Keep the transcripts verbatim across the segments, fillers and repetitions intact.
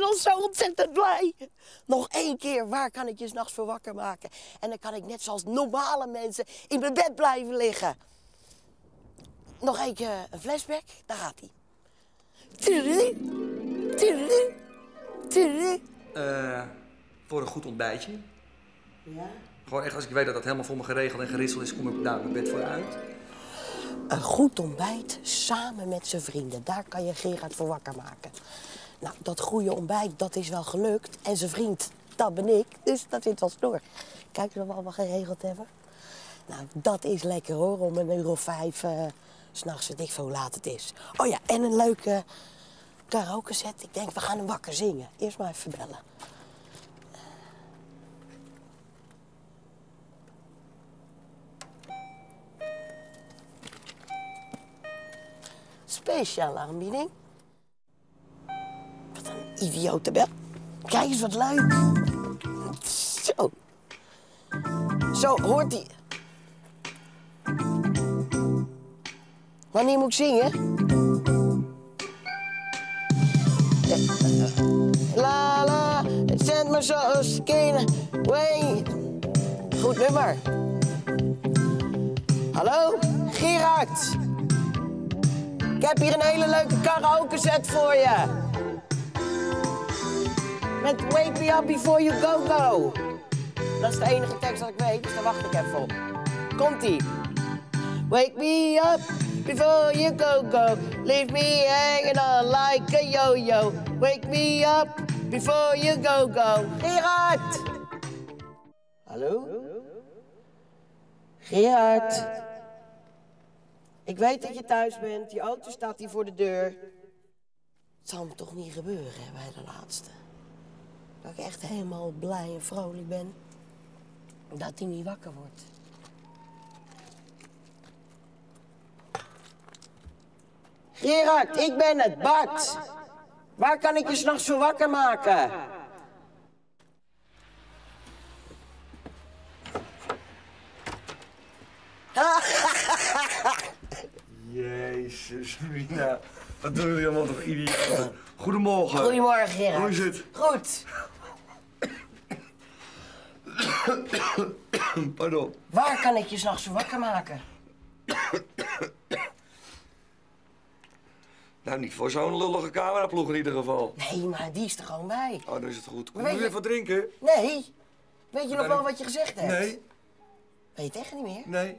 al zo ontzettend blij. Nog één keer, waar kan ik je 's nachts voor wakker maken? En dan kan ik net zoals normale mensen in mijn bed blijven liggen. Nog één keer een flashback, daar gaat hij. Tudu, tudu, tudu. Eh, voor een goed ontbijtje. Ja? Gewoon echt, als ik weet dat dat helemaal voor me geregeld en geritseld is, kom ik daar mijn bed voor uit. Een goed ontbijt samen met zijn vrienden. Daar kan je Gerard voor wakker maken. Nou, dat goede ontbijt, dat is wel gelukt. En zijn vriend, dat ben ik. Dus dat zit wel snor. Kijk wat we allemaal geregeld hebben. Nou, dat is lekker hoor, om een uur of vijf... Uh, 's nachts, weet ik veel hoe laat het is. Oh ja, en een leuke karaoke set. Ik denk, we gaan hem wakker zingen. Eerst maar even bellen. Speciale aanbieding. Wat een idiote bel. Kijk eens wat leuk. Zo. Zo, hoort hij. Wanneer moet ik zingen? La la, zet me zoals kinderen. Wait. Goed nummer. Hallo, Gerard. Ik heb hier een hele leuke karaoke set voor je. Met Wake Me Up Before You Go Go. Dat is de enige tekst dat ik weet, dus daar wacht ik even op. Komt-ie. Wake me up before you go go. Leave me hanging on like a yo-yo. Wake me up before you go go. Gerard! Hallo? Gerard? Ik weet dat je thuis bent. Je auto staat hier voor de deur. Het zal me toch niet gebeuren hè, bij de laatste. Dat ik echt helemaal blij en vrolijk ben. Dat hij niet wakker wordt. Gerard, ik ben het, Bart. Waar kan ik je 's nachts voor wakker maken? Jezus, Mina. Wat doen jullie allemaal toch idioot? Goedemorgen. Goedemorgen, Gerard. Hoe is het? Goed. Pardon. Waar kan ik je 's nachts voor wakker maken? Nou, niet voor zo'n lullige cameraploeg in ieder geval. Nee, maar die is er gewoon bij. Oh, dan is het goed. Kom Weet je je- weer wat drinken? Nee. Weet je nog Nee. wel wat je gezegd hebt? Nee, Weet je het echt niet meer? nee.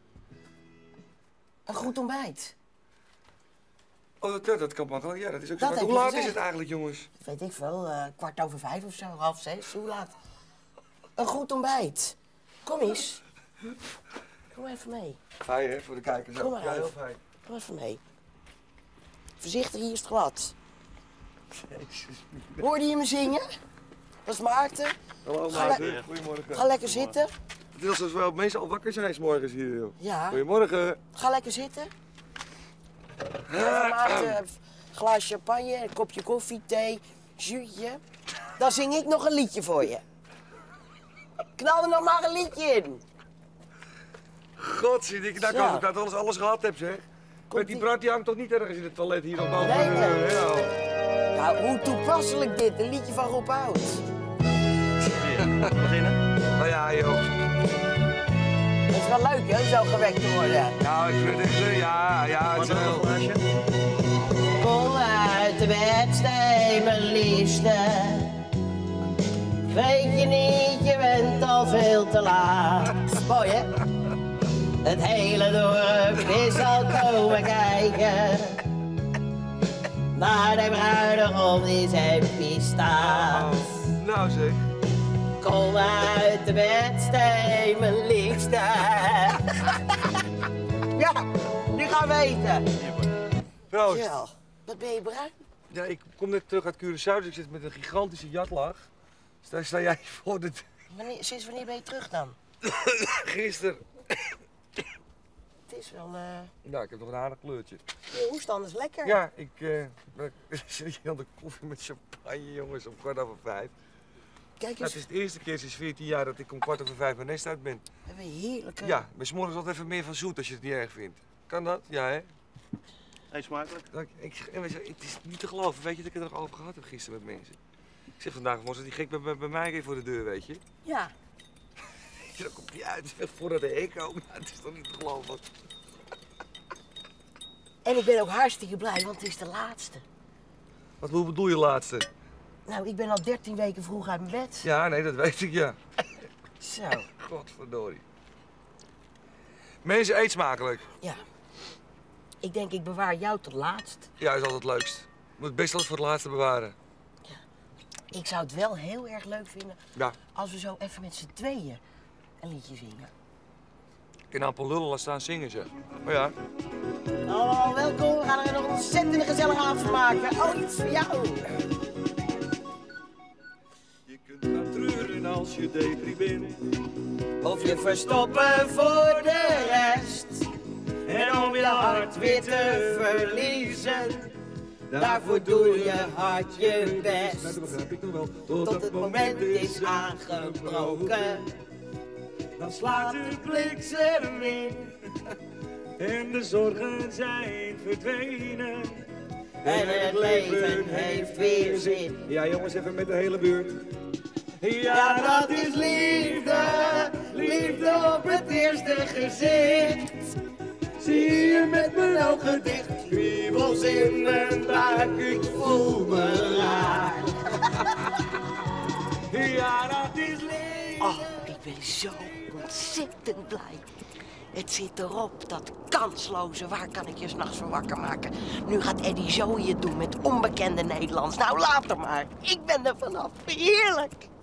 Een goed ontbijt. Oh, dat, dat kan makkelijk. Ja, dat is ook zo. Dat Maar heb hoe je laat gezegd. is het eigenlijk, jongens? Weet ik veel, eh, kwart over vijf of zo, half zes, hoe laat? Een goed ontbijt. Kom eens. Kom even mee. Fijn, hè, voor de kijkers. Kom maar Ja, heel uit. fijn. Kom even mee. Voorzichtig, hier is het glad. Jezus. Hoorde je me zingen? Dat is Maarten. Hallo, Ga Maarten. le- Goedemorgen. Ga lekker zitten. Het is alsof wel mensen al wakker zijn 's morgens hier, joh. Ja. Goedemorgen. Ga lekker zitten. Even Maarten, een glaas champagne, een kopje koffie, thee, zuurtje. Dan zing ik nog een liedje voor je. Knal er nog maar een liedje in. God, zie ik nou Zo. kan ik dat alles, alles gehad heb, zeg. Met die ie. brat die hangt toch niet ergens in het toilet hier op boven? Nee, de nee. deur, hè, joh? Nou, hoe toepasselijk dit, een liedje van Rob Oud. Beginnen? Nou ja, joh. Dat is wel leuk, hè, zo gewekt te worden. Nou, ik vind het echt, eh, ja, ja, het is Nog een wel... glaasje? Kom uit de bed, stij, mijn liefste. Weet je niet, je bent al veel te laat. Mooi, hè? Het hele dorp is al komen kijken. Maar de bruidegom die zijn staat. Oh, nou zeg. Kom uit de bed, stij, mijn liefste. Ja, nu gaan we eten. Proost. Ja, wat ben je bruin? Ja, ik kom net terug uit Curaçao, dus ik zit met een gigantische jatlag. Dus daar sta jij voor de... Wanneer, sinds wanneer ben je terug dan? Gisteren. Het is wel, eh... Nou, ik heb nog een aardig kleurtje. je hoest anders lekker. Ja, ik eh, ben- zit hier aan de koffie met champagne, jongens, om kwart over vijf. Kijk Nou, eens, het is de eerste keer sinds veertien jaar dat ik om kwart over vijf mijn nest uit ben. we hebben heerlijke... Ja, maar 's morgens altijd even meer van zoet als je het niet erg vindt. Kan dat? Ja, hè? Eet smakelijk. Dat, ik, en we zeggen, het is niet te geloven. Weet je dat ik het er nog over gehad heb gisteren met mensen? Ik zeg vandaag, was die gek bij, bij, bij mij voor de deur, weet je? Ja. Dan komt hij uit, voordat de hek komen. Nou, het is toch niet te geloven. En ik ben ook hartstikke blij, want het is de laatste. Wat hoe bedoel je laatste? Nou, ik ben al dertien weken vroeg uit mijn bed. Ja, nee, dat weet ik, ja. Zo. Godverdorie. Mensen, eet smakelijk. Ja. Ik denk, ik bewaar jou tot laatst. Ja, is altijd het leukst. Je moet het best altijd voor het laatste bewaren. Ja. Ik zou het wel heel erg leuk vinden Ja. als we zo even met z'n tweeën een liedje zingen. Ik kan een aantal lullen laten staan zingen, zeg. Maar ja. Oh, welkom. We gaan er een ontzettend gezellige avond van maken. Oh, iets voor jou. Je kunt gaan treuren als je depri bent. Of je verstoppen voor de rest. En om je hart weer te verliezen. Daarvoor doe je hard je best. Dat begrijp ik nog wel. Tot het moment is aangebroken. Dan slaat de bliksem in. En de zorgen zijn verdwenen. En het leven heeft weer zin. Ja jongens, even met de hele buurt. Ja, dat is liefde. Liefde op het eerste gezicht. Zie je met mijn ogen dicht. Kriebels in mijn buik, ik voel me raar. Ja, dat is liefde. Oh, ik ben zo ontzettend blij. Het zit erop, dat kansloze. Waar kan ik je s'nachts voor wakker maken? Nu gaat Eddie Zoe het doen met onbekende Nederlands. Nou, later maar. Ik ben er vanaf. Heerlijk.